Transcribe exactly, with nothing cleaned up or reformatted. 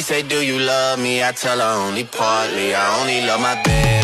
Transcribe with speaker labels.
Speaker 1: say, do you love me? I tell her only partly. I only love my bed.